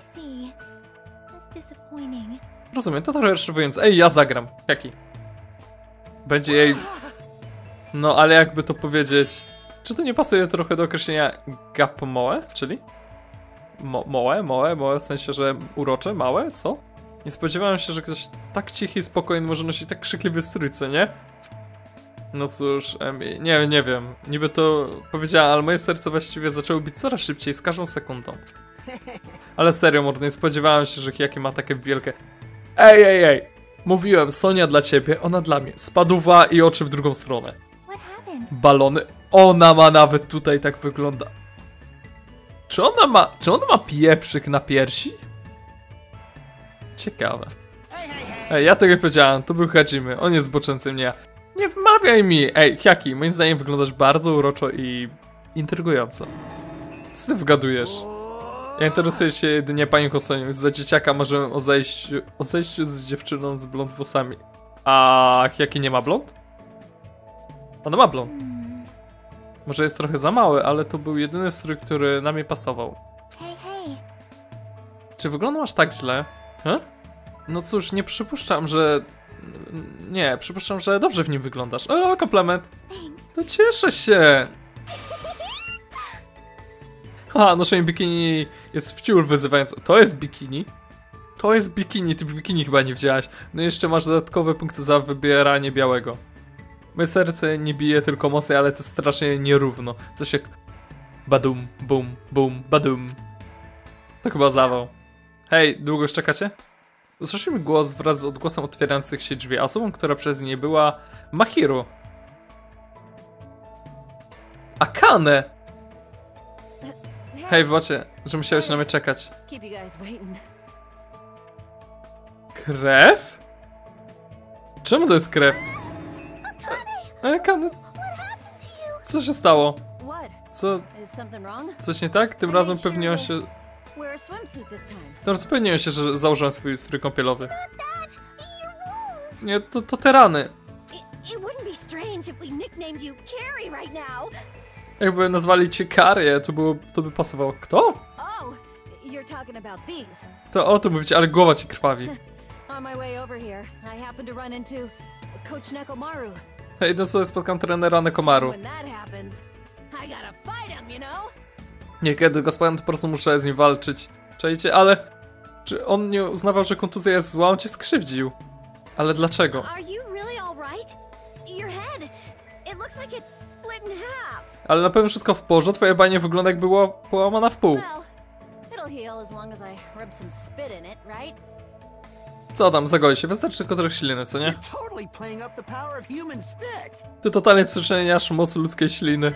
Rozumiem, to trochę rozczarowujące. Ej, ja zagram. Jaki? Będzie jej... No, ale jakby to powiedzieć... Czy to nie pasuje trochę do określenia gapomoe? Czyli? Moe, w sensie, że urocze, małe? Co? Nie spodziewałem się, że ktoś tak cichy i spokojny może nosić tak krzykliwy strój, co nie? No cóż, nie wiem. Niby to powiedziałem, ale moje serce właściwie zaczęło bić coraz szybciej z każdą sekundą. Ale serio, mordo, nie spodziewałem się, że Hyaki ma takie wielkie... Ej! Mówiłem, Sonia dla ciebie, ona dla mnie. Spadła i oczy w drugą stronę. Balony. Ona ma nawet tutaj tak wygląda. Czy ona ma pieprzyk na piersi? Ciekawe. Ej, ja tego nie powiedziałem, to był Hajime, on jest zboczeńcem, nie ja. Nie wmawiaj mi! Ej, Hyaki, moim zdaniem wyglądasz bardzo uroczo i intrygująco. Co ty wygadujesz? Ja interesuję się jedynie panią Kosonią. Za dzieciaka możemy o zejściu z dziewczyną z blond włosami. A Hyaki nie ma blond? Ona ma blond. Może jest trochę za mały, ale to był jedyny strój, który na mnie pasował. Czy wyglądam aż tak źle? No cóż, nie przypuszczam, że... Nie, przypuszczam, że dobrze w nim wyglądasz. O, komplement. To cieszę się. Noszenie bikini jest wciul wyzywające. To jest bikini? To jest bikini, ty bikini chyba nie widziałaś. No i jeszcze masz dodatkowe punkty za wybieranie białego. Moje serce nie bije tylko mocniej, ale to strasznie nierówno. Coś jak... Badum, bum, bum, badum. To chyba zawał. Hej, długo już czekacie? Usłyszeliśmy głos wraz z odgłosem otwierających się drzwi, a osobą, która przez nie była Mahiru. Akane! Hej, wybaczcie, że musiałeś na mnie czekać. Krew? Czemu to jest krew? Akane... Co się stało? Co? Coś nie tak? Tym razem pewniłem się... Teraz upewniłem się, że założyłem swój strój kąpielowy. Nie, to te rany. Jakby nazwali cię Karię, to by pasowało. Kto? To o tym mówicie, ale głowa ci krwawi. Hej, dosłownie spotkam trenera Nekomaru. Niekiedy go spotkam, to po prostu muszę z nim walczyć. Czajcie, ale... Czy on nie uznawał, że kontuzja jest zła? On cię skrzywdził. Ale dlaczego? Ale na pewno wszystko w porządku, twoje banie wygląda jakby była połamana w pół. Co tam, zagoi się, wystarczy tylko trochę śliny, co nie? Ty totalnie przeceniasz moc ludzkiej śliny.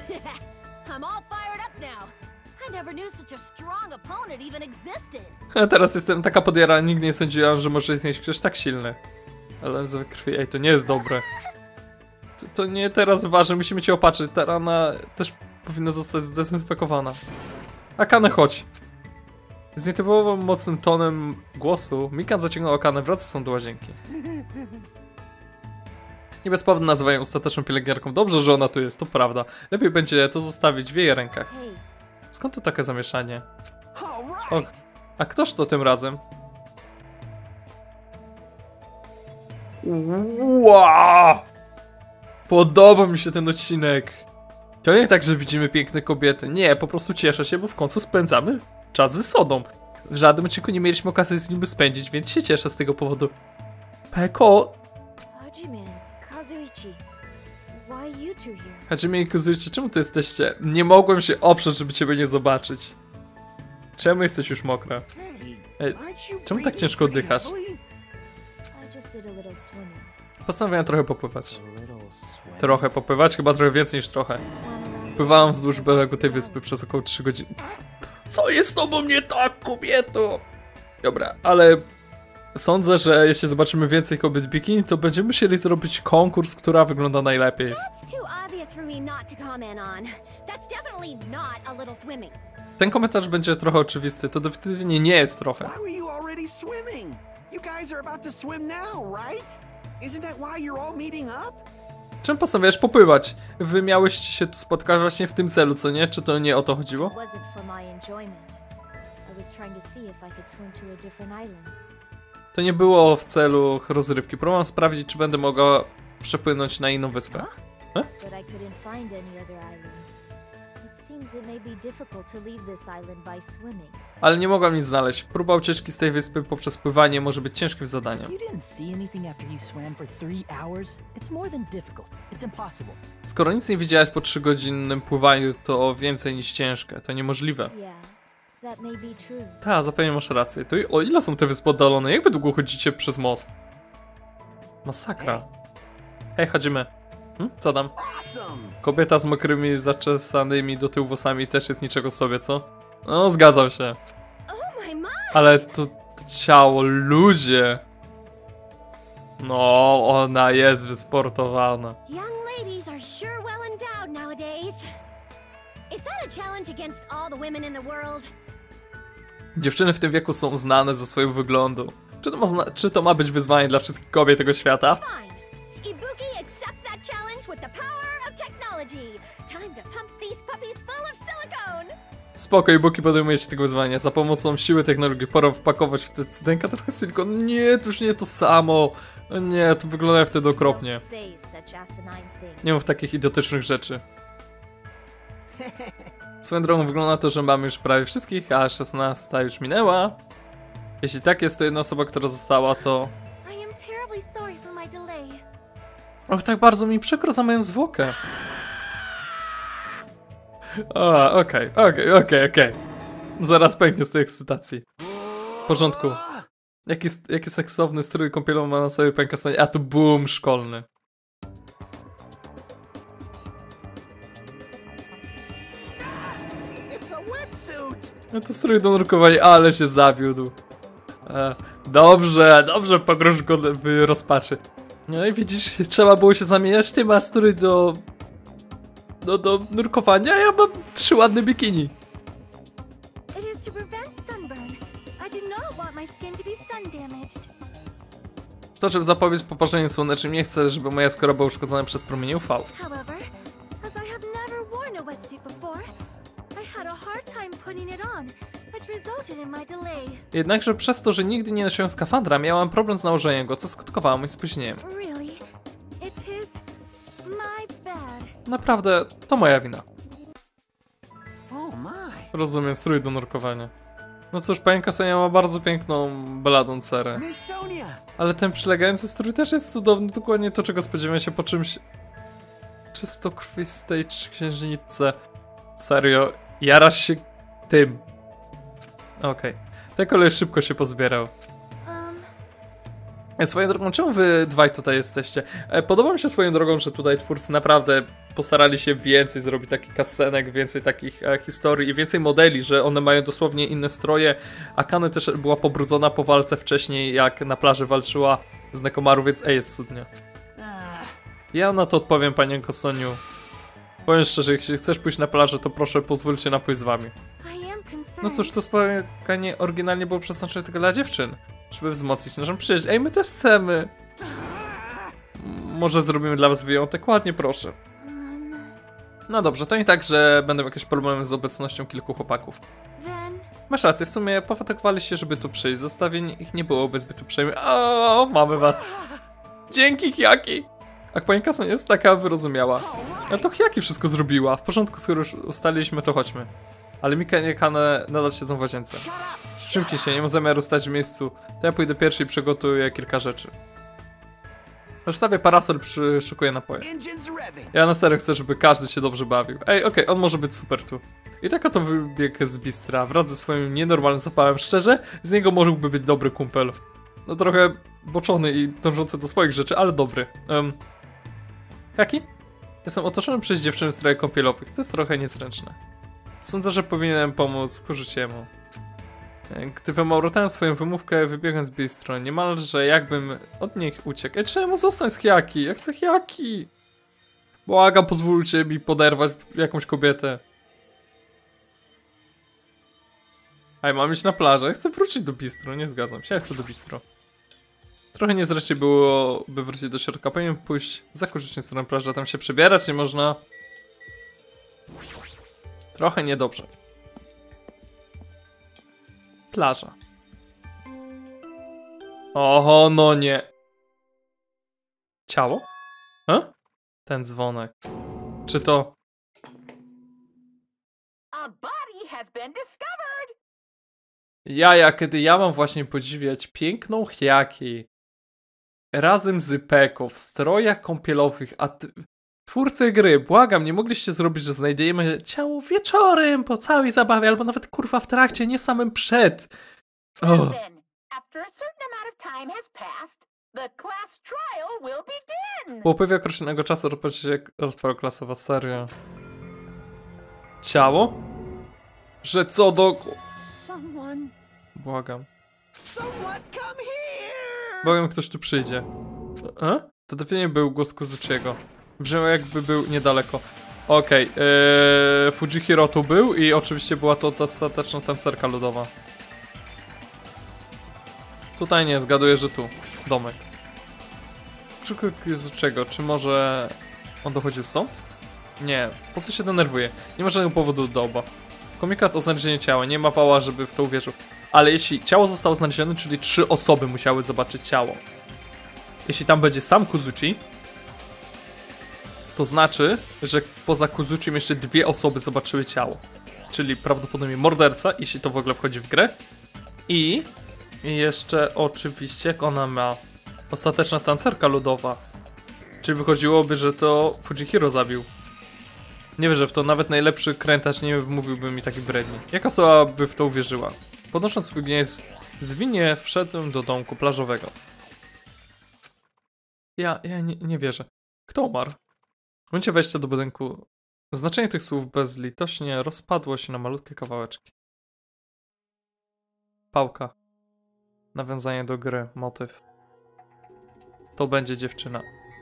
Teraz jestem taka podjara, nigdy nie sądziłam, że może istnieć ktoś tak silny. Ale z krwi, ej, to nie jest dobre. To nie teraz ważne, musimy cię opatrzyć. Ta rana też powinna zostać zdezynfekowana. Akane, chodź. Z nietypowo mocnym tonem głosu Mikan zaciągnął Akane, wraca są do łazienki. Nie bez powodu nazywają ostateczną pielęgniarką. Dobrze, że ona tu jest, to prawda. Lepiej będzie to zostawić w jej rękach. Skąd to takie zamieszanie? Och, a ktoż to tym razem? Wow! Podoba mi się ten odcinek. To nie tak, że widzimy piękne kobiety. Nie, po prostu cieszę się, bo w końcu spędzamy czas ze Soną. w żadnym odcinku nie mieliśmy okazji z nim spędzić, więc się cieszę z tego powodu. Peko! Hajime, Kazuichi, why you two here? Hajime i Kazuichi, czemu tu jesteście? Nie mogłem się oprzeć, żeby ciebie nie zobaczyć. Czemu jesteś już mokra? Ej, czemu tak ciężko oddychasz? I just did a little swimming. Postanowiłem trochę popływać. Trochę popływać? Chyba trochę więcej niż trochę. Swam around. Pływałem wzdłuż brzegu tej wyspy przez około 3 godziny. Co jest z tobą nie tak, kobieto? Dobra, ale sądzę, że jeśli zobaczymy więcej kobiet bikini, to będziemy musieli zrobić konkurs, która wygląda najlepiej. That's too obvious for me not to comment on. That's definitely not a little swimming. Ten komentarz będzie trochę oczywisty, to definitywnie nie jest trochę. Why were you already swimming? You guys are about to swim now, right? Isn't that why you're all meeting up? Czym postanawiasz popływać? Wy miałyście się tu spotkać właśnie w tym celu, co nie? Czy to nie o to chodziło? It wasn't for my enjoyment. I was trying to see if I could swim to a different island. To nie było w celu rozrywki. Próbowałem sprawdzić, czy będę mogła przepłynąć na inną wyspę. But I couldn't find any other islands. It seems it may be difficult to leave this island by swimming. Ale nie mogłam nic znaleźć. Próba ucieczki z tej wyspy poprzez pływanie może być ciężkim zadaniem. You didn't see anything after you swam for 3 hours? It's more than difficult. It's impossible. Skoro nic nie widziałaś po 3-godzinnym pływaniu, to więcej niż ciężkie. To niemożliwe. Yeah, that may be true. Ta, zapewne masz rację. To o ile są te wyspy oddalone? Jak wy długo chodzicie przez most? Masakra. Hej, chodzimy. Co tam? Awesome! Kobieta z mokrymi, zaczesanymi do tyłu włosami też jest niczego sobie, co? No, zgadzam się. Oh my! Ale to ciało, ludzie. No, ona jest wysportowana. Young ladies are sure well endowed nowadays. Is that a challenge against all the women in the world? Dziewczyny w tym wieku są znane ze swojego wyglądu. Czy to ma być wyzwanie dla wszystkich kobiet tego świata? Fine. Ibuki accepts that challenge with the power of technology. Time to pump these puppies full of silicone. Spoko, Ibuki podejmuje się tego wyzwania. Za pomocą siły technologii pora wpakować w te cydenka trochę silikon. Nie, to już nie to samo. Nie, to wygląda wtedy okropnie. Don't say such asinine things. Nie mów takich idiotycznych rzeczy. Swoją drogą wygląda to, że mamy już prawie wszystkich, a 16 już minęła. Jeśli tak jest, to jedna osoba, która została, to... I am terribly sorry for my delay. Och, tak bardzo mi przykro za moją zwłokę. Okej. Zaraz pęknie z tej ekscytacji. W porządku. Jaki seksowny strój kąpielowy ma na sobie pękasanie? A tu boom szkolny. It's a wetsuit! No to strój do nurkowania, ale się zawiódł. Dobrze, pogróż go w rozpaczy. No i widzisz, trzeba było się zamieniać. Ty masz strój do nurkowania, a ja mam 3 ładne bikini. It is to prevent sunburn. I do not want my skin to be sun damaged. To, żeby zapobiec poparzeniu słonecznym, nie chcę, żeby moja skóra była uszkodzona przez promienie UV. However, as I have never worn a wetsuit before, I had a hard time putting it on, which resulted in my delay. Jednakże przez to, że nigdy nie nosiłem skafandra, miałem problem z nałożeniem go, co skutkowało moim spóźnieniem. Really? It is my bad. Naprawdę, to moja wina. Oh my! Rozumiem, strój do nurkowania. No cóż, panienka Sonia ma bardzo piękną, bladą cerę. Miss Sonia! Ale ten przylegający strój też jest cudowny, dokładnie to, czego spodziewałem się po czymś... Czystokrwistej księżniczce. Serio, jarasz się tym. Okej. Ten kolej szybko się pozbierał. Swoją drogą, czemu wy dwaj tutaj jesteście? Podoba mi się swoją drogą, że tutaj twórcy naprawdę postarali się więcej zrobić takich cutscenek, więcej takich historii i więcej modeli, że one mają dosłownie inne stroje. Akane też była pobrudzona po walce wcześniej, jak na plaży walczyła z Nekomaru, więc jest cudnie. Ja na to odpowiem, panienko Soniu. Powiem szczerze, jeśli chcesz pójść na plażę, to proszę pozwólcie na pójść z wami. No cóż, to spotkanie oryginalnie było przeznaczone tylko dla dziewczyn, żeby wzmocnić naszą przyjaźń. Ej, my też chcemy. Może zrobimy dla was wyjątek? Ładnie, proszę. No dobrze, to nie tak, że będą jakieś problemy z obecnością kilku chłopaków. Masz rację, w sumie pofatakowali się, żeby tu przyjść. Zostawienie ich nie byłoby zbyt uprzejme. O, mamy was. Dzięki, Hyaki. A pani Kasa jest taka wyrozumiała. Ale to Hyaki wszystko zrobiła. W porządku, skoro już ustaliliśmy, to chodźmy. Ale Mika i Kane nadal siedzą w łazience. Przymknij się, nie mam zamiaru stać w miejscu. To ja pójdę pierwszy i przygotuję kilka rzeczy. Rozstawię parasol, przyszykuję napoje. Ja na serio chcę, żeby każdy się dobrze bawił. Ej, okej, on może być super tu. I tak oto wybiegł z bistra, wraz ze swoim nienormalnym zapałem. Szczerze, z niego mógłby być dobry kumpel. No trochę boczony i dążący do swoich rzeczy, ale dobry. Jaki? Jestem otoczony przez dziewczyny w strojach kąpielowych. To jest trochę niezręczne. Sądzę, że powinienem pomóc Kurzuciemu. Gdy wymałrotałem swoją wymówkę, wybiegłem z bistro. Niemalże jakbym od nich uciekł. Czemu zostań z Hyaki? Ja chcę Hyaki! Błagam, pozwólcie mi poderwać jakąś kobietę. Ej, mam iść na plażę. Ja chcę wrócić do bistro. Nie zgadzam się. Ja chcę do bistro. Trochę niezręcznie byłoby wrócić do środka. Powinienem pójść za Kurzuciem w stronę plaży. Tam się przebierać nie można. Trochę niedobrze. Plaża. Oho, no nie. Ciało? Ten dzwonek. Czy to... kiedy ja mam właśnie podziwiać piękną Hyaki razem z Peko w strojach kąpielowych, a twórcy gry, błagam, nie mogliście zrobić, że znajdziemy ciało wieczorem po całej zabawie, albo nawet kurwa w trakcie, nie samym przed. Oh. Po upływie określonego czasu rozpocznie się rozprawa klasowa, serio. Ciało? Że co do... Błagam. Błagam, ktoś tu przyjdzie. To definitivnie był głos Kuzuchiego. Brzmiał jakby był niedaleko. Okej, Fujihiro tu był i oczywiście była to ta ostateczna tancerka lodowa. Tutaj nie, zgaduję, że tu. Domek. Szukaj Kuzuchiego, czy może on dochodził stąd? Nie, po co się denerwuje? Nie ma żadnego powodu do obaw. Komunikat o znalezieniu ciała, nie ma wała, żeby w to uwierzył. Ale jeśli ciało zostało znalezione, czyli 3 osoby musiały zobaczyć ciało. Jeśli tam będzie sam Kuzuchi, to znaczy, że poza Kuzuchim jeszcze 2 osoby zobaczyły ciało. Czyli prawdopodobnie morderca, jeśli to w ogóle wchodzi w grę. I jeszcze oczywiście, jak ona ma, ostateczna tancerka lodowa. Czyli wychodziłoby, że to Fujihiro zabił. Nie wierzę w to, nawet najlepszy krętacz nie wmówiłby mi takiej bredni. Jaka osoba by w to uwierzyła? Podnosząc swój gniew, zwinnie wszedłem do domku plażowego. Ja nie wierzę. Kto umarł? W momencie wejścia do budynku znaczenie tych słów bezlitośnie rozpadło się na malutkie kawałeczki. Pałka. Nawiązanie do gry, motyw. To będzie dziewczyna.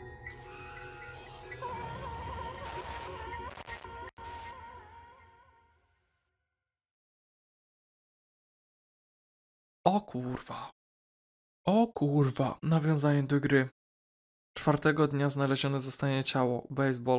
O kurwa. O kurwa. Nawiązanie do gry. 4. dnia znalezione zostanie ciało. Baseball.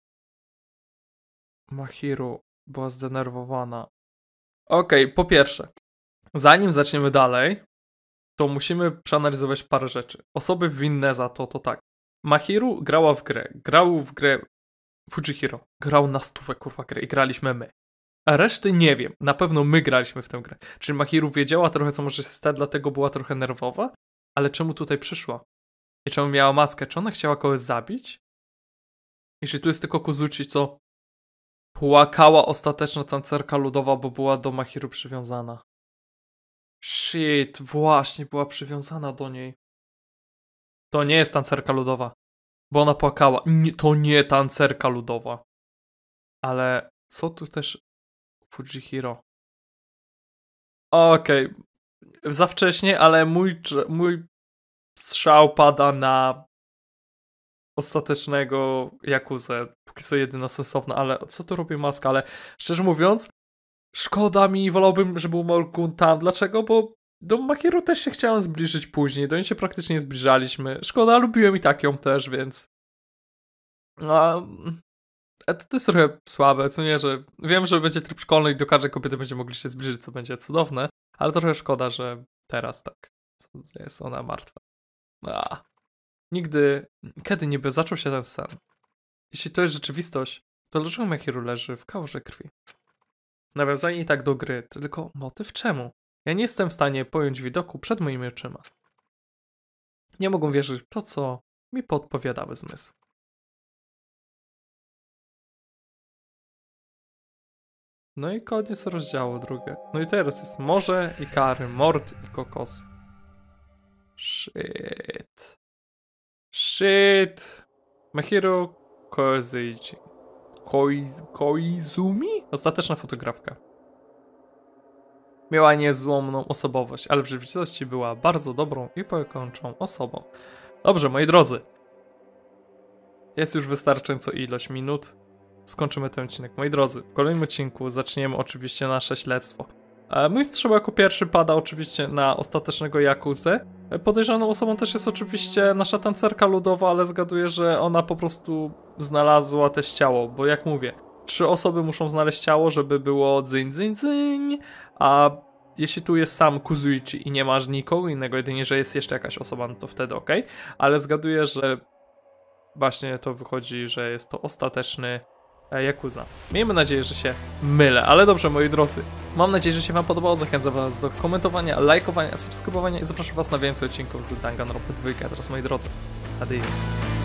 Mahiru była zdenerwowana. Okej, po pierwsze. Zanim zaczniemy dalej, to musimy przeanalizować parę rzeczy. Osoby winne za to tak. Mahiru grała w grę. Grał w grę Fujihiro. Grał na 100 kurwa grę i graliśmy my. A reszty nie wiem. Na pewno my graliśmy w tę grę. Czyli Mahiru wiedziała trochę, co może się stać, dlatego była trochę nerwowa. Ale czemu tutaj przyszła? I czemu miała maskę? Czy ona chciała kogoś zabić? Jeśli tu jest tylko Kuzuchi, to płakała ostateczna tancerka ludowa, bo była do Mahiru przywiązana. Shit, właśnie była przywiązana do niej. To nie jest tancerka ludowa, bo ona płakała. Nie, to nie tancerka ludowa. Ale co tu też Fujihiro? Okej. Za wcześnie, ale mój strzał pada na ostatecznego Yakuzę. Póki co jedyna sensowna, ale co tu robi maska? Ale szczerze mówiąc, szkoda mi, wolałbym, żeby był Morgun tam. Dlaczego? Bo do Mahiru też się chciałem zbliżyć później. Do niej się praktycznie zbliżaliśmy. Szkoda, lubiłem i tak ją też, więc... To jest trochę słabe, co nie, że... Wiem, że będzie tryb szkolny i do każdej kobiety będzie mogli się zbliżyć, co będzie cudowne, ale trochę szkoda, że teraz tak. Jest ona martwa. Nigdy... Kiedy niby zaczął się ten sen? Jeśli to jest rzeczywistość, to dlaczego Mahiru leży w kałuży krwi? Nawiązanie i tak do gry, tylko motyw czemu? Ja nie jestem w stanie pojąć widoku przed moimi oczyma. Nie mogą wierzyć w to, co mi podpowiadały zmysły. No i koniec rozdziału drugie. No i teraz jest morze i kary, mord i kokosy. Shit. Shit. Mahiro Koizumi? Ostateczna fotografka. Miała niezłomną osobowość, ale w rzeczywistości była bardzo dobrą i pokończą osobą. Dobrze, moi drodzy. Jest już wystarczająco ilość minut. Skończymy ten odcinek. Moi drodzy, w kolejnym odcinku zaczniemy oczywiście nasze śledztwo. Mój strzał jako pierwszy pada oczywiście na ostatecznego Yakuzę. Podejrzaną osobą też jest oczywiście nasza tancerka ludowa, ale zgaduję, że ona po prostu znalazła też ciało, bo jak mówię, 3 osoby muszą znaleźć ciało, żeby było dzyń, a jeśli tu jest sam Kuzuichi i nie masz nikogo innego, jedynie, że jest jeszcze jakaś osoba, no to wtedy ok, ale zgaduję, że właśnie to wychodzi, że jest to ostateczny Yakuza. Miejmy nadzieję, że się mylę, ale dobrze, moi drodzy. Mam nadzieję, że się wam podobało. Zachęcam was do komentowania, lajkowania, subskrybowania i zapraszam was na więcej odcinków z Danganronpa 2. A teraz, moi drodzy, adios.